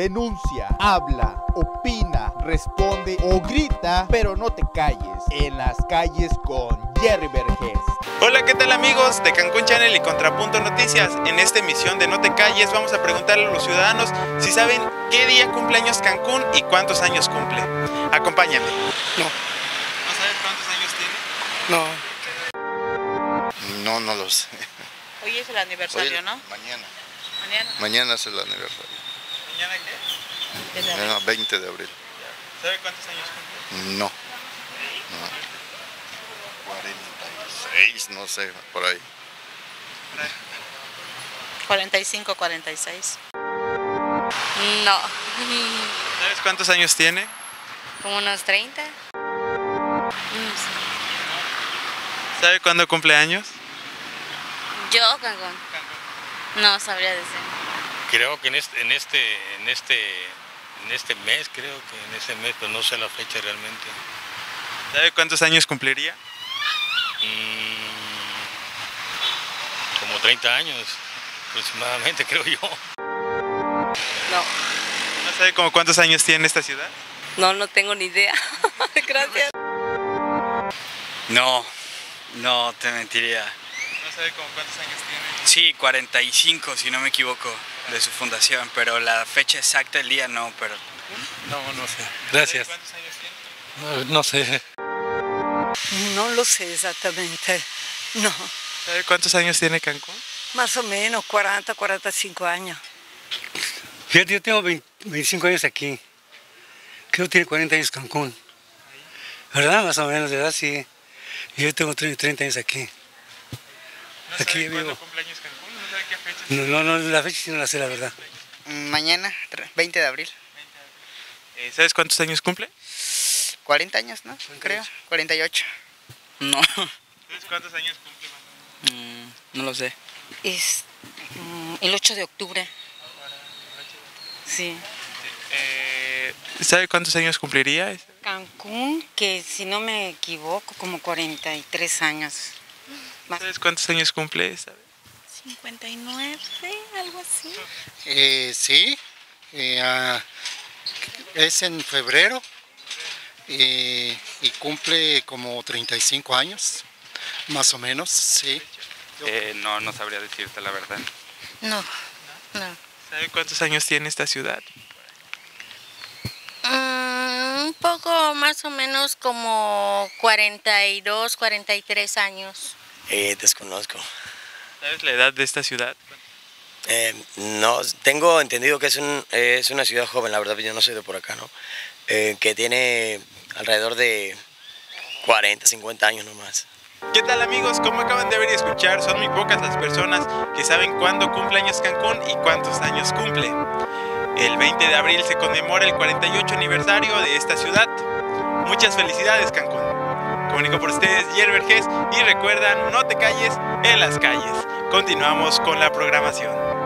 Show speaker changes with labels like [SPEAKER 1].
[SPEAKER 1] denuncia, habla, opina, responde o grita, pero no te calles. En las calles con Jerry Vergés.
[SPEAKER 2] Hola, ¿qué tal amigos de Cancún Channel y Contrapunto Noticias? En esta emisión de No te calles vamos a preguntarle a los ciudadanos si saben qué día cumple años Cancún y cuántos años cumple. Acompáñame.
[SPEAKER 3] No.
[SPEAKER 2] ¿No sabes cuántos años tiene?
[SPEAKER 3] No. No lo sé.
[SPEAKER 4] Hoy es el aniversario,
[SPEAKER 3] Hoy,
[SPEAKER 4] ¿no?
[SPEAKER 3] Mañana.
[SPEAKER 4] Mañana.
[SPEAKER 3] Mañana es el aniversario.
[SPEAKER 2] ¿Mañana qué?
[SPEAKER 4] Es la-
[SPEAKER 3] Mañana 20 de abril.
[SPEAKER 2] ¿Sabe cuántos años cumple?
[SPEAKER 3] No. 46, no sé, por ahí.
[SPEAKER 4] 45, 46.
[SPEAKER 5] No,
[SPEAKER 2] ¿Sabes cuántos años tiene?
[SPEAKER 5] como unos 30.
[SPEAKER 2] ¿Sabe cuándo cumple años?
[SPEAKER 5] Yo, Cancún. No sabría decir.
[SPEAKER 6] Creo que en este mes, pero no sé la fecha realmente.
[SPEAKER 2] ¿Sabe cuántos años cumpliría?
[SPEAKER 6] Como 30 años aproximadamente, creo yo.
[SPEAKER 5] No,
[SPEAKER 2] ¿No sabe como cuántos años tiene esta ciudad?
[SPEAKER 5] no tengo ni idea. Gracias.
[SPEAKER 7] No te mentiría.
[SPEAKER 2] ¿No sabe como cuántos años tiene?
[SPEAKER 7] Sí, 45 si no me equivoco de su fundación, pero la fecha exacta del día no, pero
[SPEAKER 6] No sé. Gracias.
[SPEAKER 2] ¿Sabe cuántos años tiene?
[SPEAKER 6] No sé.
[SPEAKER 8] No lo sé exactamente, no,
[SPEAKER 2] ¿Sabe cuántos años tiene Cancún?
[SPEAKER 8] más o menos 40, 45 años.
[SPEAKER 9] Fíjate, yo tengo 25 años aquí. Creo que tiene 40 años Cancún. ¿Verdad? Más o menos, de edad, sí. Yo tengo 30 años aquí.
[SPEAKER 2] ¿No
[SPEAKER 9] Aquí
[SPEAKER 2] sabe
[SPEAKER 9] vivo.
[SPEAKER 2] cuándo cumple años Cancún? ¿No sabe qué fecha?
[SPEAKER 9] No, la fecha sí no la sé, la verdad.
[SPEAKER 10] Mañana, 20 de abril.
[SPEAKER 2] ¿Sabes cuántos años cumple?
[SPEAKER 10] 40 años, ¿no? Creo. 48.
[SPEAKER 7] no,
[SPEAKER 2] ¿Sabes cuántos años cumple más o menos?
[SPEAKER 7] no lo sé.
[SPEAKER 5] Es el 8 de octubre. Sí.
[SPEAKER 2] ¿Sabe cuántos años cumpliría?
[SPEAKER 5] Cancún, que si no me equivoco, como 43 años.
[SPEAKER 2] ¿Sabes cuántos años cumple? ¿Sabe?
[SPEAKER 4] 59, algo así.
[SPEAKER 11] Sí, es en febrero y cumple como 35 años, más o menos, sí.
[SPEAKER 7] No sabría decirte la verdad.
[SPEAKER 4] No.
[SPEAKER 2] ¿Sabe cuántos años tiene esta ciudad?
[SPEAKER 5] Un poco más o menos como 42, 43 años.
[SPEAKER 12] Desconozco.
[SPEAKER 2] ¿Sabes la edad de esta ciudad?
[SPEAKER 12] No, tengo entendido que es una ciudad joven, la verdad, yo no soy de por acá, ¿no? Que tiene alrededor de 40, 50 años nomás.
[SPEAKER 2] ¿Qué tal amigos? Como acaban de ver y escuchar, son muy pocas las personas que saben cuándo cumple años Cancún y cuántos años cumple. El 20 de abril se conmemora el 48 aniversario de esta ciudad. Muchas felicidades Cancún. Comunico por ustedes Jerry Vergés y recuerdan, no te calles en las calles. Continuamos con la programación.